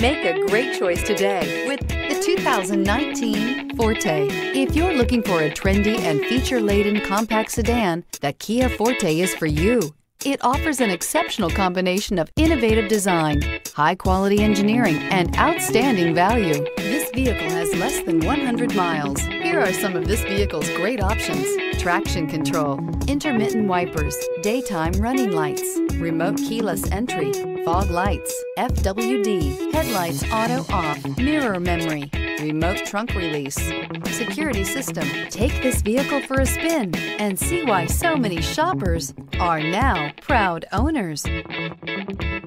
Make a great choice today with the 2019 Forte. If you're looking for a trendy and feature-laden compact sedan, the Kia Forte is for you. It offers an exceptional combination of innovative design, high-quality engineering, and outstanding value. This vehicle has less than 100 miles. Here are some of this vehicle's great options: traction control, intermittent wipers, daytime running lights, remote keyless entry, fog lights, FWD, headlights auto off, mirror memory, remote trunk release, security system. Take this vehicle for a spin and see why so many shoppers are now proud owners.